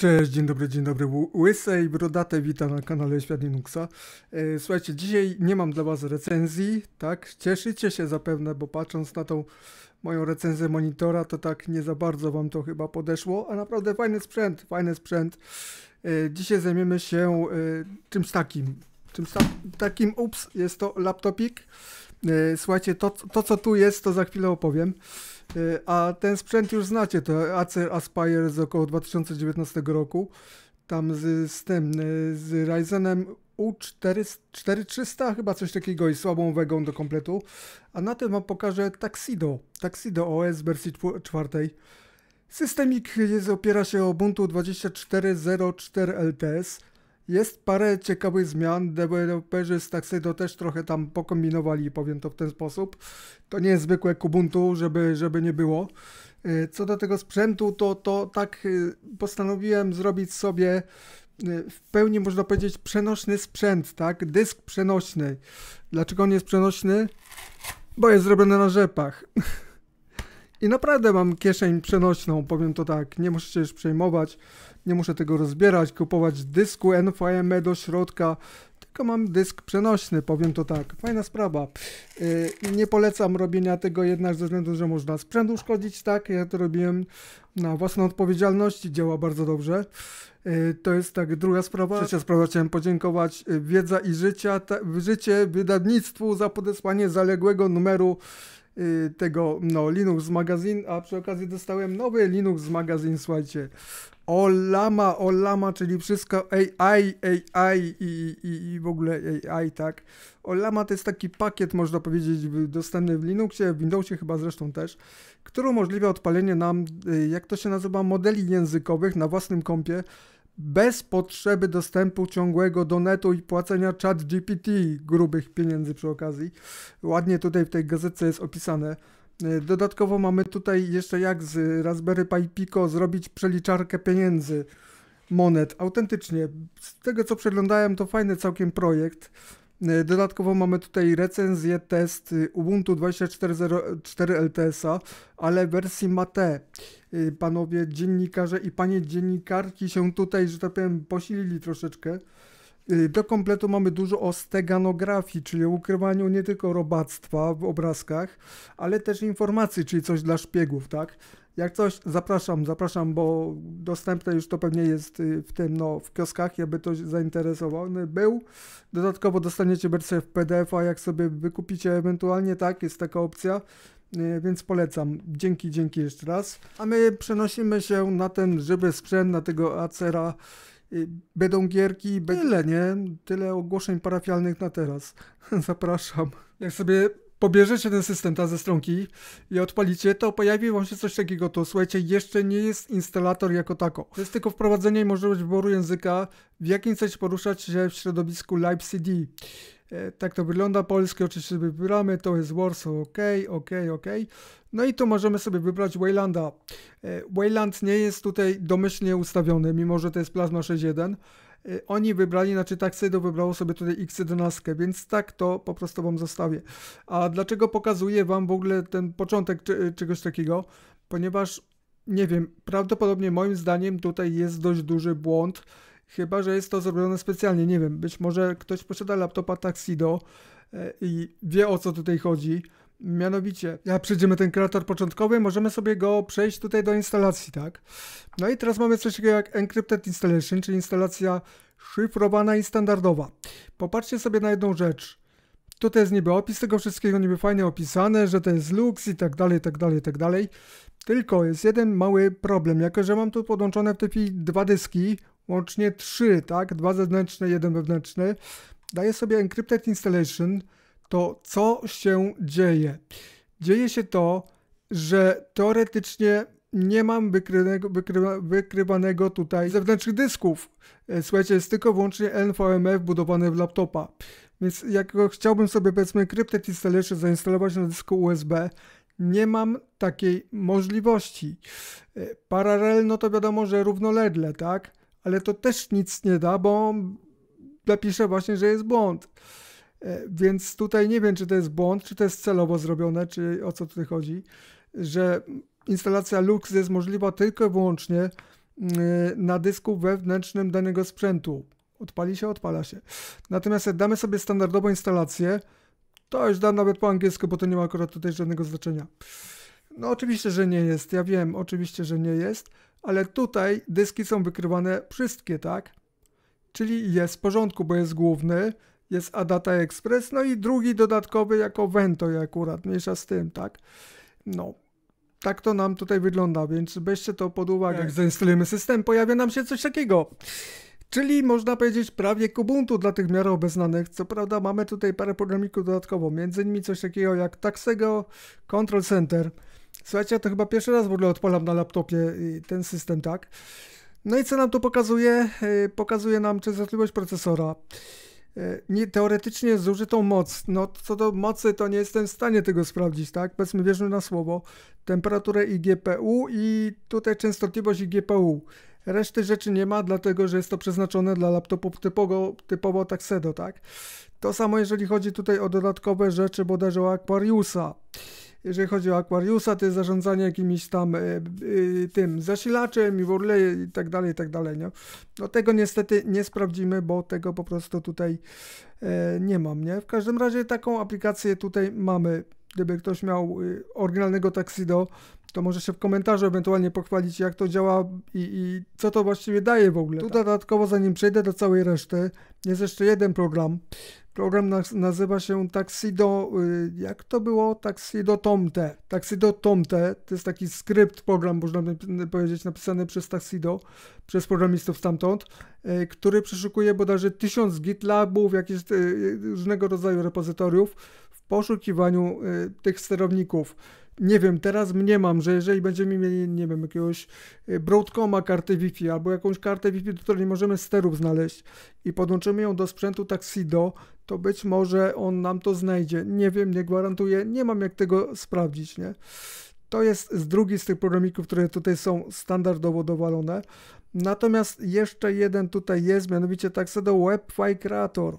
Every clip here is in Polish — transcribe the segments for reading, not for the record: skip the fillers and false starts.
Cześć, dzień dobry, łyse i brodate, witam na kanale Świat Linuxa. Słuchajcie, dzisiaj nie mam dla was recenzji, tak? Cieszycie się zapewne, bo patrząc na tą moją recenzję monitora, to tak nie za bardzo wam to chyba podeszło, a naprawdę fajny sprzęt. Dzisiaj zajmiemy się czymś takim, jest to laptopik. Słuchajcie, to co tu jest, to za chwilę opowiem. A ten sprzęt już znacie, to Acer Aspire z około 2019 roku. Tam z Ryzenem U4300, chyba coś takiego i słabą wegą do kompletu. A na tym wam pokażę Tuxedo OS wersji 4. Systemik opiera się o Ubuntu 24.04 LTS. Jest parę ciekawych zmian, deweloperzy z Tuxedo też trochę tam pokombinowali, powiem to w ten sposób. To nie jest zwykłe Ubuntu, żeby nie było. Co do tego sprzętu, to tak postanowiłem zrobić sobie w pełni, można powiedzieć, przenośny sprzęt, tak? Dysk przenośny. Dlaczego on jest przenośny? Bo jest zrobiony na rzepach. I naprawdę mam kieszeń przenośną, powiem to tak, nie muszę się już przejmować, nie muszę tego rozbierać, kupować dysku NVMe do środka, tylko mam dysk przenośny, powiem to tak, fajna sprawa. Nie polecam robienia tego jednak ze względu, że można sprzęt uszkodzić, tak, ja to robiłem na własną odpowiedzialność i działa bardzo dobrze. To jest tak druga sprawa. Trzecia sprawa, chciałem podziękować Wiedza i Życie wydawnictwu za podesłanie zaległego numeru tego Linux Magazine, a przy okazji dostałem nowy Linux Magazine, słuchajcie. Ollama, czyli wszystko AI i w ogóle AI, tak. Ollama to jest taki pakiet, można powiedzieć, dostępny w Linuxie, w Windowsie chyba zresztą też, który umożliwia odpalenie nam, jak to się nazywa, modeli językowych na własnym kompie, bez potrzeby dostępu ciągłego do netu i płacenia ChatGPT grubych pieniędzy przy okazji. Ładnie tutaj w tej gazetce jest opisane. Dodatkowo mamy tutaj jeszcze jak z Raspberry Pi Pico zrobić przeliczarkę pieniędzy, monet. Autentycznie, z tego co przeglądałem, to fajny całkiem projekt. Dodatkowo mamy tutaj recenzję, test Ubuntu 24.04 LTS-a, ale w wersji Mate. Panowie dziennikarze i panie dziennikarki się tutaj, że tak powiem, posilili troszeczkę. Do kompletu mamy dużo o steganografii, czyli ukrywaniu nie tylko robactwa w obrazkach, ale też informacji, czyli coś dla szpiegów, tak? Jak coś, zapraszam, bo dostępne już to pewnie jest w kioskach, jakby ktoś zainteresowany był. Dodatkowo dostaniecie wersję w PDF-a, jak sobie wykupicie ewentualnie, tak, jest taka opcja, więc polecam. Dzięki jeszcze raz. A my przenosimy się na ten żywy sprzęt, na tego Acera. Będą gierki, tyle ogłoszeń parafialnych na teraz. Zapraszam. Jak sobie pobierzecie ten system ze stronki i odpalicie, to pojawi wam się coś takiego, to słuchajcie, jeszcze nie jest instalator jako tako. To jest tylko wprowadzenie i możliwość wyboru języka, w jakim chcecie poruszać się w środowisku Live CD. Tak to wygląda, polskie oczywiście wybieramy, to jest Warsaw, ok. No i tu możemy sobie wybrać Waylanda. Wayland nie jest tutaj domyślnie ustawiony, mimo że to jest Plasma 6.1. Oni wybrali, znaczy Tuxedo wybrało sobie tutaj X11, więc tak to po prostu wam zostawię. A dlaczego pokazuję wam w ogóle ten początek czegoś takiego? Ponieważ, nie wiem, prawdopodobnie moim zdaniem tutaj jest dość duży błąd, chyba że jest to zrobione specjalnie, nie wiem, być może ktoś posiada laptopa Tuxedo i wie, o co tutaj chodzi. Mianowicie, jak przejdziemy ten kreator początkowy, możemy sobie go przejść tutaj do instalacji, tak? No i teraz mamy coś takiego jak Encrypted Installation, czyli instalacja szyfrowana i standardowa. Popatrzcie sobie na jedną rzecz. Tutaj jest niby opis tego wszystkiego, niby fajnie opisane, że to jest Lux i tak dalej. Tylko jest jeden mały problem, jako że mam tu podłączone w tej chwili dwa dyski, łącznie 3, tak? 2 zewnętrzne, 1 wewnętrzny. Daję sobie Encrypted Installation. To co się dzieje? Dzieje się to, że teoretycznie nie mam wykrywanego tutaj zewnętrznych dysków. Słuchajcie, jest tylko wyłącznie NVMe wbudowane w laptopa. Więc jak chciałbym sobie, powiedzmy, Encrypted Installation zainstalować na dysku USB, nie mam takiej możliwości. Parallel, no to wiadomo, że równolegle, tak? Ale to też nic nie da, bo napiszę właśnie, że jest błąd. Więc tutaj nie wiem, czy to jest błąd, czy to jest celowo zrobione, czy o co tutaj chodzi, że instalacja Lux jest możliwa tylko i wyłącznie na dysku wewnętrznym danego sprzętu. Odpali się, odpala się. Natomiast jak damy sobie standardową instalację, to już dam nawet po angielsku, bo to nie ma akurat tutaj żadnego znaczenia. No oczywiście, że nie jest, ja wiem, oczywiście, że nie jest, ale tutaj dyski są wykrywane wszystkie, tak? Czyli jest w porządku, bo jest główny, jest Adata Express, no i drugi dodatkowy jako Ventoy akurat, mniejsza z tym, tak? No, tak to nam tutaj wygląda, więc weźcie to pod uwagę. Jak zainstalujemy system, pojawia nam się coś takiego. Czyli można powiedzieć prawie Kubuntu dla tych w miarę obeznanych. Co prawda mamy tutaj parę programików dodatkowo, między innymi coś takiego jak Taxego Control Center. Słuchajcie, ja to chyba pierwszy raz w ogóle odpalam na laptopie ten system, tak? No i co nam to pokazuje? Pokazuje nam częstotliwość procesora. Teoretycznie zużytą moc. No co do mocy, to nie jestem w stanie tego sprawdzić, tak? Powiedzmy, wierzmy na słowo. Temperaturę i GPU i tutaj częstotliwość i GPU. Reszty rzeczy nie ma, dlatego że jest to przeznaczone dla laptopów typowo Taxedo, tak? To samo jeżeli chodzi tutaj o dodatkowe rzeczy, bodajże o Aquariusa. Jeżeli chodzi o Aquariusa, to jest zarządzanie jakimś tam tym zasilaczem i w ogóle i tak dalej, nie? No tego niestety nie sprawdzimy, bo tego po prostu tutaj nie mam, nie? W każdym razie taką aplikację tutaj mamy. Gdyby ktoś miał oryginalnego Tuxedo, to może się w komentarzu ewentualnie pochwalić, jak to działa i co to właściwie daje w ogóle. Tu dodatkowo, zanim przejdę do całej reszty, jest jeszcze jeden program. Program nazywa się Tuxedo, jak to było? Tuxedo Tomte. Tuxedo Tomte to jest taki skrypt program, można powiedzieć, napisany przez Tuxedo, przez programistów stamtąd, który przeszukuje bodajże 1000 GitLabów, jakieś różnego rodzaju repozytoriów w poszukiwaniu tych sterowników. Nie wiem, teraz mniemam, że jeżeli będziemy mieli, nie wiem, jakiegoś Broadcoma kartę Wi-Fi albo jakąś kartę Wi-Fi, do której nie możemy sterów znaleźć i podłączymy ją do sprzętu Tuxedo, to być może on nam to znajdzie. Nie wiem, nie gwarantuję, nie mam jak tego sprawdzić, nie? To jest drugi z tych programików, które tutaj są standardowo dowalone. Natomiast jeszcze jeden tutaj jest, mianowicie Tuxedo Web File Creator.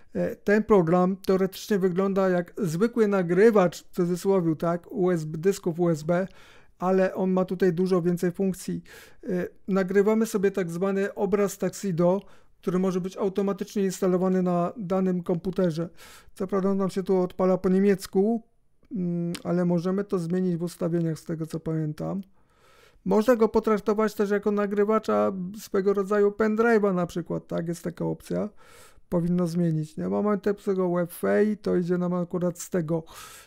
Ten program teoretycznie wygląda jak zwykły nagrywacz, w cudzysłowie, tak, dysków USB, ale on ma tutaj dużo więcej funkcji. Nagrywamy sobie tak zwany obraz Tuxedo, który może być automatycznie instalowany na danym komputerze. Co prawda nam się tu odpala po niemiecku, ale możemy to zmienić w ustawieniach z tego co pamiętam. Można go potraktować też jako nagrywacza swego rodzaju pendrive'a na przykład, tak, jest taka opcja. Powinno zmienić, nie? Mamy tego WebFay, to idzie nam akurat z tego,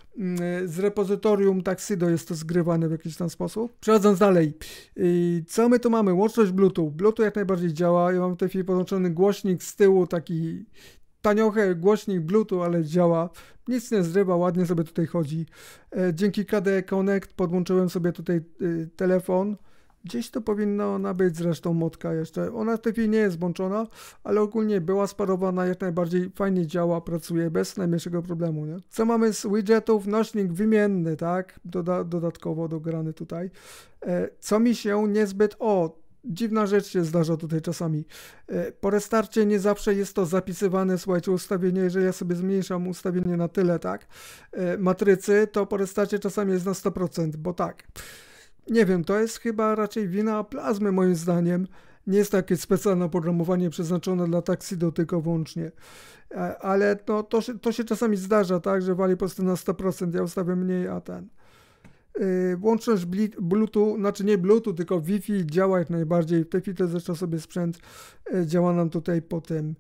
z repozytorium Tuxedo jest to zgrywane w jakiś tam sposób. Przechodząc dalej, co my tu mamy? Łączność Bluetooth. Bluetooth jak najbardziej działa. Ja mam w tej chwili podłączony głośnik z tyłu, taki taniochy głośnik Bluetooth, ale działa. Nic nie zrywa, ładnie sobie tutaj chodzi. Dzięki KDE Connect podłączyłem sobie tutaj telefon. Gdzieś to powinna ona być zresztą modka jeszcze. Ona w tej chwili nie jest włączona, ale ogólnie była sparowana, jak najbardziej fajnie działa, pracuje bez najmniejszego problemu, nie? Co mamy z widgetów? Nośnik wymienny, tak? Dodatkowo dograny tutaj. Co mi się niezbyt... dziwna rzecz się zdarza tutaj czasami. Po restarcie nie zawsze jest to zapisywane, słuchajcie, ustawienie, jeżeli ja sobie zmniejszam ustawienie na tyle, tak? Matrycy, to po restarcie czasami jest na 100%, bo tak. Nie wiem, to jest chyba raczej wina plazmy moim zdaniem. Nie jest takie specjalne oprogramowanie przeznaczone dla Tuxedo tylko wyłącznie. Ale no, to się czasami zdarza, tak, że wali po prostu na 100%, ja ustawiam mniej, a ten... Łączność Bluetooth, znaczy nie Bluetooth, tylko Wi-Fi działa jak najbardziej. W tej chwili to zresztą sobie sprzęt działa nam tutaj po tym,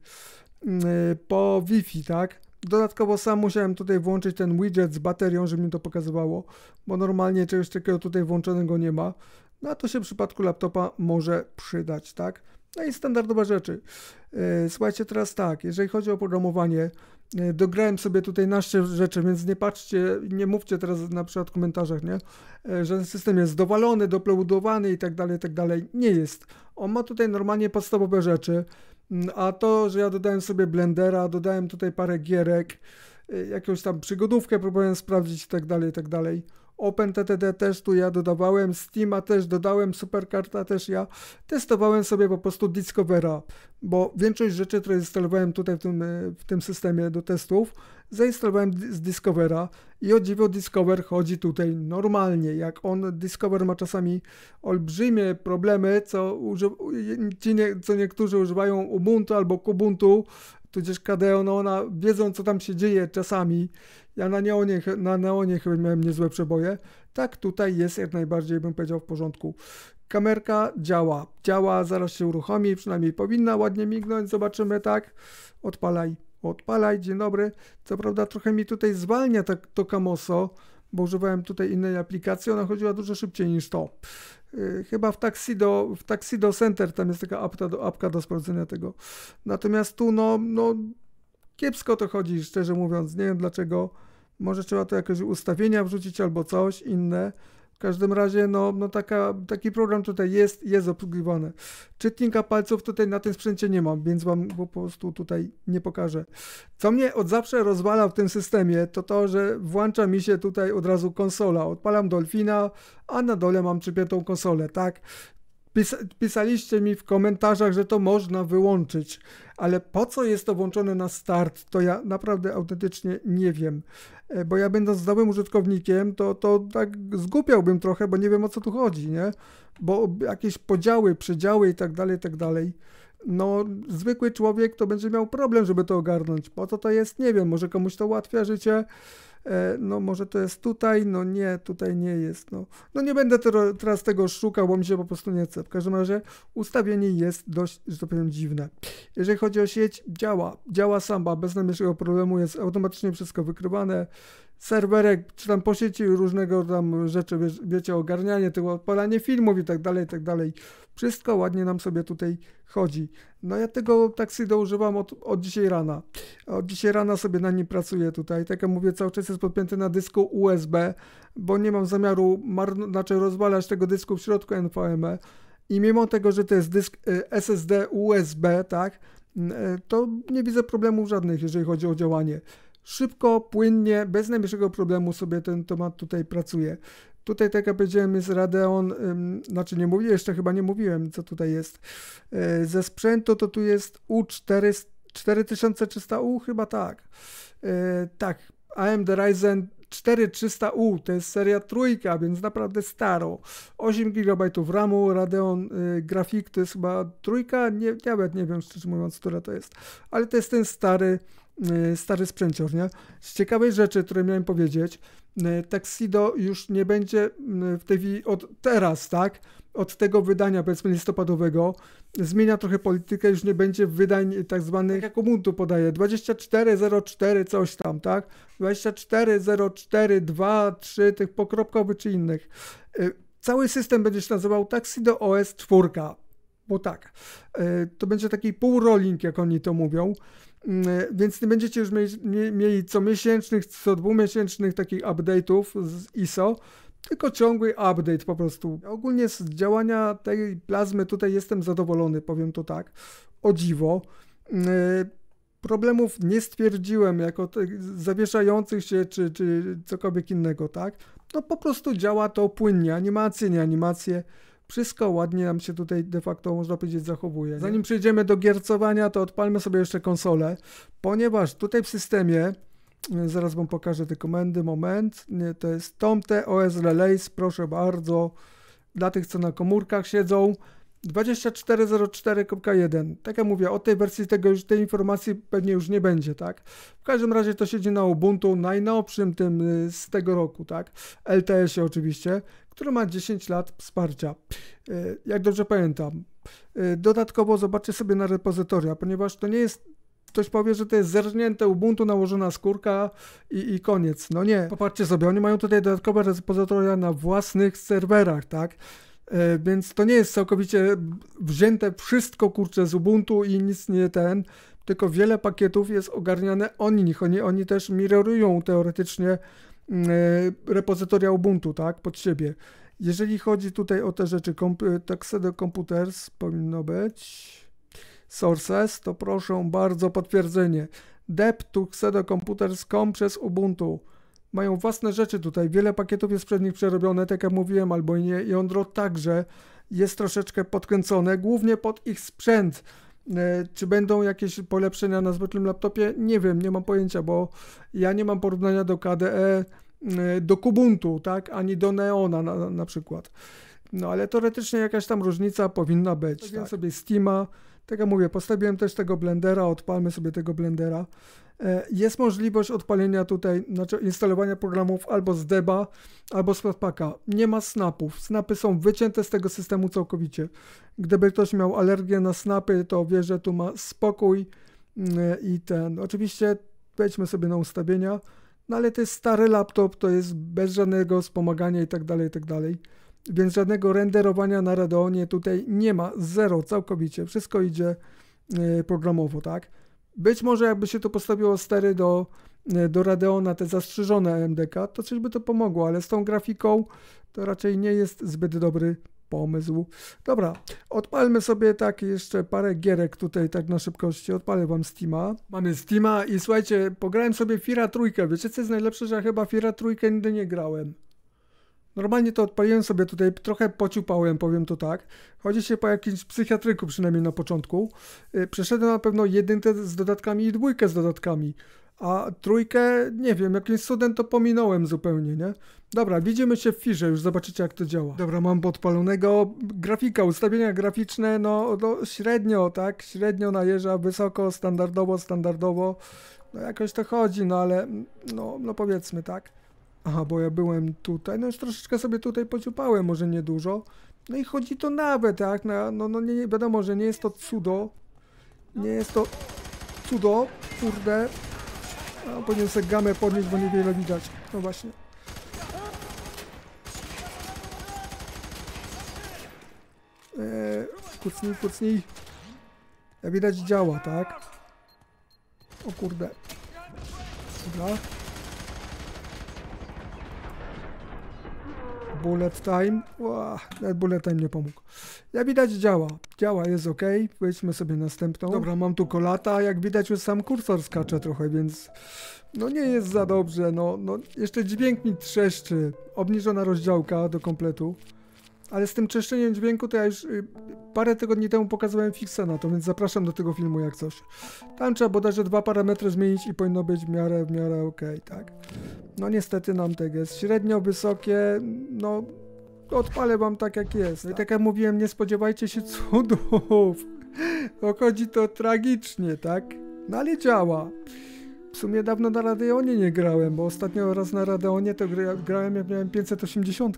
po Wi-Fi, tak? Dodatkowo sam musiałem tutaj włączyć ten widget z baterią, żeby mi to pokazywało, bo normalnie czegoś takiego tutaj włączonego nie ma. No a to się w przypadku laptopa może przydać, tak? No i standardowe rzeczy. Słuchajcie, teraz tak, jeżeli chodzi o programowanie, dograłem sobie tutaj naście rzeczy, więc nie patrzcie, nie mówcie teraz na przykład w komentarzach, nie? Że ten system jest dowalony, doplobudowany i tak dalej. Nie jest. On ma tutaj normalnie podstawowe rzeczy, a to, że ja dodałem sobie Blendera, dodałem tutaj parę gierek, jakąś tam przygodówkę próbowałem sprawdzić i tak dalej. OpenTTD też tu ja dodawałem, Steama też dodałem, Supercarta też ja. Testowałem sobie po prostu Discovera, bo większość rzeczy, które instalowałem tutaj w tym systemie do testów, zainstalowałem z Discovera i o dziwo Discover chodzi tutaj normalnie. Jak Discover ma czasami olbrzymie problemy, co niektórzy używają Ubuntu albo Kubuntu, tudzież KDE, one wiedzą, co tam się dzieje czasami. Ja na Neonie chyba miałem niezłe przeboje. Tak, tutaj jest jak najbardziej, bym powiedział, w porządku. Kamerka działa, zaraz się uruchomi, przynajmniej powinna ładnie mignąć, zobaczymy, tak. Odpalaj, dzień dobry. Co prawda trochę mi tutaj zwalnia to Kamoso, bo używałem tutaj innej aplikacji, ona chodziła dużo szybciej niż to. Chyba w Tuxedo Center tam jest taka apka do sprawdzenia tego. Natomiast tu no kiepsko to chodzi, szczerze mówiąc, nie wiem dlaczego. Może trzeba to jakieś ustawienia wrzucić albo coś inne. W każdym razie taki program tutaj jest obsługiwany. Czytnika palców tutaj na tym sprzęcie nie mam, więc wam po prostu tutaj nie pokażę. Co mnie od zawsze rozwala w tym systemie, to, że włącza mi się tutaj od razu konsola. Odpalam Dolphina, a na dole mam przypiętą konsolę, tak? Pisaliście mi w komentarzach, że to można wyłączyć, ale po co jest to włączone na start, to ja naprawdę autentycznie nie wiem, bo ja będąc nowym użytkownikiem, to tak zgłupiałbym trochę, bo nie wiem, o co tu chodzi, nie? Bo jakieś podziały, przedziały i tak dalej, no zwykły człowiek to będzie miał problem, żeby to ogarnąć. Po co to jest? Nie wiem, może komuś to ułatwia życie, no może to jest tutaj, no nie, tutaj nie jest, no nie będę teraz tego szukał, bo mi się po prostu nie chce. W każdym razie ustawienie jest dość, że to powiem, dziwne. Jeżeli chodzi o sieć, działa Samba, bez najmniejszego problemu, jest automatycznie wszystko wykrywane. Serwerek, czy tam po sieci różnego tam rzeczy, wiecie, ogarnianie tego, odpalanie filmów i tak dalej. Wszystko ładnie nam sobie tutaj chodzi. No ja tego Tuxedo używam od dzisiaj rana. Od dzisiaj rana sobie na nim pracuję tutaj. Tak jak mówię, cały czas jest podpięty na dysku USB, bo nie mam zamiaru rozwalać tego dysku w środku NVMe. I mimo tego, że to jest dysk SSD USB, tak, to nie widzę problemów żadnych, jeżeli chodzi o działanie. Szybko, płynnie, bez najmniejszego problemu sobie ten temat tutaj pracuje. Tutaj, tak jak powiedziałem, jest Radeon, chyba nie mówiłem, co tutaj jest. Ze sprzętu to tu jest U4 4300U, chyba tak. Tak, AMD Ryzen 4300U, to jest seria trójka, więc naprawdę staro. 8 GB RAMu, Radeon Graphic to jest chyba trójka, nawet nie wiem, szczerze mówiąc, która to jest. Ale to jest ten stary sprzęcior, nie? Z ciekawej rzeczy, które miałem powiedzieć, Tuxedo już nie będzie w tej chwili od tego wydania, powiedzmy, listopadowego, zmienia trochę politykę, już nie będzie wydań tak zwanych, jak Ubuntu podaje, 24.04 coś tam, tak? 24.04, 2, 3 tych pokropkowych czy innych. Cały system będzie się nazywał Tuxedo OS 4, bo tak, to będzie taki półrolling, jak oni to mówią. Więc nie będziecie już mieli co miesięcznych, co dwumiesięcznych takich update'ów z ISO, tylko ciągły update po prostu. Ogólnie z działania tej plazmy tutaj jestem zadowolony, powiem to tak, o dziwo. Problemów nie stwierdziłem jako zawieszających się czy cokolwiek innego, tak? No po prostu działa to płynnie, animacje. Wszystko ładnie nam się tutaj de facto, można powiedzieć, zachowuje. Zanim przejdziemy do giercowania, to odpalmy sobie jeszcze konsolę, ponieważ tutaj w systemie, zaraz wam pokażę te komendy, moment, nie, to jest Tomte OS Relays, proszę bardzo, dla tych, co na komórkach siedzą, 24.04.1. Tak jak mówię, o tej wersji tej informacji pewnie już nie będzie, tak? W każdym razie to siedzi na Ubuntu najnowszym tym z tego roku, tak? LTS-ie oczywiście, który ma 10 lat wsparcia, jak dobrze pamiętam. Dodatkowo zobaczcie sobie na repozytoria, ponieważ to nie jest, ktoś powie, że to jest zerżnięte Ubuntu, nałożona skórka i koniec. No nie, popatrzcie sobie, oni mają tutaj dodatkowe repozytoria na własnych serwerach, tak? Więc to nie jest całkowicie wzięte wszystko, kurczę, z Ubuntu i nic nie tylko wiele pakietów jest ogarniane oni też mirorują teoretycznie repozytoria Ubuntu, tak, pod siebie. Jeżeli chodzi tutaj o te rzeczy, Tuxedo Computers powinno być, sources, to proszę bardzo potwierdzenie. dep.tuxedocomputers.com przez Ubuntu. Mają własne rzeczy tutaj, wiele pakietów jest przed nich przerobione, tak jak mówiłem, albo nie. Jądro także jest troszeczkę podkręcone, głównie pod ich sprzęt. Czy będą jakieś polepszenia na zwykłym laptopie? Nie wiem, nie mam pojęcia, bo ja nie mam porównania do KDE, do Kubuntu, tak? Ani do Neona na przykład. No ale teoretycznie jakaś tam różnica powinna być. Postawiłem sobie Steama, tak jak mówię, postawiłem też tego Blendera, odpalmy sobie tego Blendera. Jest możliwość odpalenia tutaj, znaczy instalowania programów albo z Deba, albo z Flatpaka. Nie ma snapów. Snapy są wycięte z tego systemu całkowicie. Gdyby ktoś miał alergię na snapy, to wie, że tu ma spokój i ten. Oczywiście wejdźmy sobie na ustawienia, no ale to jest stary laptop, to jest bez żadnego wspomagania i tak dalej. Więc żadnego renderowania na Radeonie tutaj nie ma, zero całkowicie. Wszystko idzie programowo, tak? Być może jakby się to postawiło stery do Radeona, te zastrzyżone AMD-ka, to coś by to pomogło, ale z tą grafiką to raczej nie jest zbyt dobry pomysł. Dobra, odpalmy sobie tak jeszcze parę gierek tutaj tak na szybkości. Odpalę wam Steama. Mamy Steama i słuchajcie, pograłem sobie Fira trójkę. Wiecie co jest najlepsze, że ja chyba Fira trójkę nigdy nie grałem. Normalnie to odpaliłem sobie tutaj, trochę pociupałem, powiem to tak. Chodzi się po jakimś psychiatryku, przynajmniej na początku. Przeszedłem na pewno jedynkę z dodatkami i dwójkę z dodatkami. A trójkę, nie wiem, jakimś cudem to pominąłem zupełnie, nie? Dobra, widzimy się w Firze, już zobaczycie jak to działa. Dobra, mam podpalonego. Grafika, ustawienia graficzne, no średnio, tak? Średnio najeżdża, wysoko, standardowo. No jakoś to chodzi, no ale, no powiedzmy, tak? Aha, bo ja byłem tutaj, no już troszeczkę sobie tutaj pociupałem, może nie dużo. No i chodzi to nawet, tak? No nie wiadomo, że nie jest to cudo. Nie jest to cudo, kurde. No, powinien sobie gamę podnieść, bo niewiele widać. No właśnie. Kucnij. Jak widać działa, tak? O kurde. Dobra. Bullet time. Nawet bullet time nie pomógł. Jak widać działa, jest ok. Wejdźmy sobie następną. Dobra, mam tu kolata, jak widać już sam kursor skacze trochę, więc no nie jest za dobrze, no jeszcze dźwięk mi trzeszczy. Obniżona rozdziałka do kompletu. Ale z tym trzeszczeniem dźwięku to ja już parę tygodni temu pokazywałem fixa na to, więc zapraszam do tego filmu jak coś. Tam trzeba bodajże 2 parametry zmienić i powinno być w miarę ok, tak. No niestety nam tego jest średnio wysokie, no odpalę wam tak jak jest. No i tak jak mówiłem, nie spodziewajcie się cudów. Chodzi to tragicznie, tak? No ale działa. W sumie dawno na Radeonie nie grałem, bo ostatnio raz na Radeonie to grałem jak miałem 580.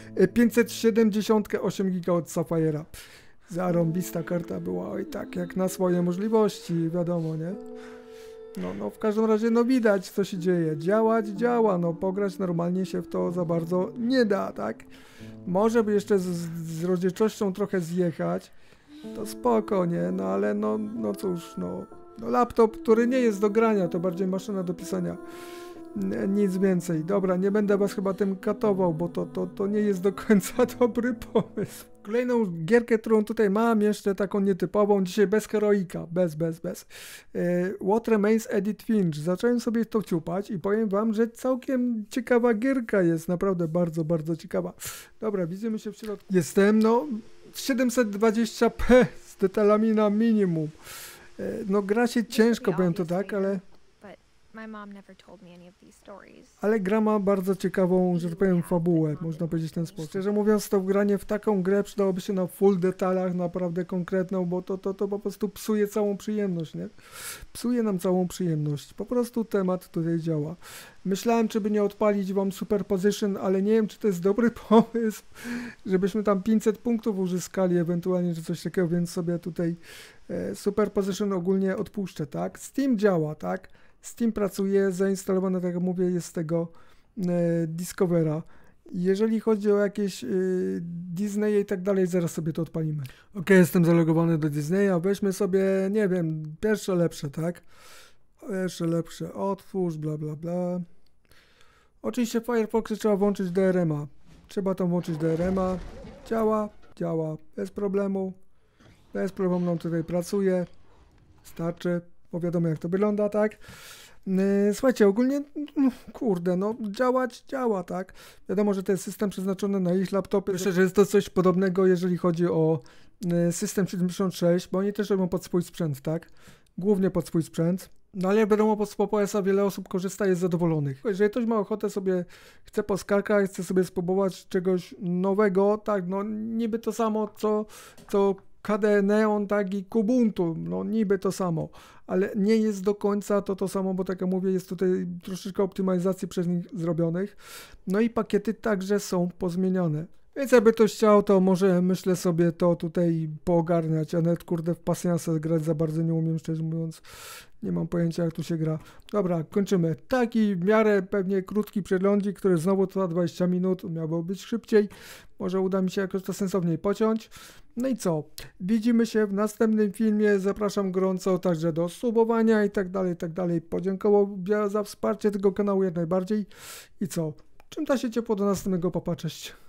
578 GB od Sapphire'a. Zarąbista karta była, oj tak, jak na swoje możliwości, wiadomo, nie? No w każdym razie, no widać co się dzieje. Działa, no pograć normalnie się w to za bardzo nie da, tak? Może by jeszcze z rozdzielczością trochę zjechać, to spoko, nie? No ale no cóż, no laptop, który nie jest do grania, to bardziej maszyna do pisania. Nic więcej. Dobra, nie będę was chyba tym katował, bo to nie jest do końca dobry pomysł. Kolejną gierkę, którą tutaj mam, jeszcze taką nietypową, dzisiaj bez heroika, bez. What Remains Edith Finch. Zacząłem sobie to ciupać i powiem wam, że całkiem ciekawa gierka jest, naprawdę bardzo ciekawa. Dobra, widzimy się w środku. Jestem, w 720p z detalami na minimum. No gra się ciężko, powiem to tak, ale gra ma bardzo ciekawą, że tak powiem, fabułę, można powiedzieć w ten sposób. Szczerze mówiąc, to granie w taką grę przydałoby się na full detalach, naprawdę konkretną, bo to po prostu psuje całą przyjemność, nie? Psuje nam całą przyjemność. Po prostu temat tutaj działa. Myślałem, czy by nie odpalić wam Superposition, ale nie wiem, czy to jest dobry pomysł, żebyśmy tam 500 punktów uzyskali, ewentualnie, czy coś takiego, więc sobie tutaj Superposition ogólnie odpuszczę, tak? Steam działa, tak? Steam pracuje, zainstalowane, tak jak mówię, jest z tego Discovera. Jeżeli chodzi o jakieś Disney i tak dalej, zaraz sobie to odpalimy. Ok, jestem zalogowany do Disneya, weźmy sobie, nie wiem, pierwsze lepsze, tak? Pierwsze lepsze, otwórz, bla. Oczywiście w Firefoxie trzeba włączyć DRM-a. Trzeba tam włączyć DRM-a. Działa, bez problemu. Bez problemu nam tutaj pracuje. Starczy, bo wiadomo jak to wygląda, tak? Słuchajcie, ogólnie, no, kurde, no działa, tak? Wiadomo, że to jest system przeznaczony na ich laptopy. Myślę, że jest to coś podobnego, jeżeli chodzi o system 76, bo oni też robią pod swój sprzęt, tak? Głównie pod swój sprzęt. No ale wiadomo, z PopOS-a wiele osób korzysta i jest zadowolonych. Jeżeli ktoś ma ochotę sobie, chce poskakać, chce sobie spróbować czegoś nowego, tak, no niby to samo, co KDE Neon, tak i Kubuntu, no niby to samo, ale nie jest do końca to samo, bo tak jak mówię, jest tutaj troszeczkę optymalizacji przez nich zrobionych, no i pakiety także są pozmieniane. Więc jakby ktoś chciał, to może myślę sobie to tutaj poogarniać, a nawet kurde w pasjansa grać za bardzo nie umiem, szczerze mówiąc. Nie mam pojęcia jak tu się gra. Dobra, kończymy. Taki w miarę pewnie krótki przeglądzik, który znowu trwa 20 minut, miałby być szybciej. Może uda mi się jakoś to sensowniej pociąć. No i co? Widzimy się w następnym filmie. Zapraszam gorąco także do subowania i tak dalej, i tak dalej. Podziękował za wsparcie tego kanału jak najbardziej. I co? Czym da się ciepło do następnego papa, cześć.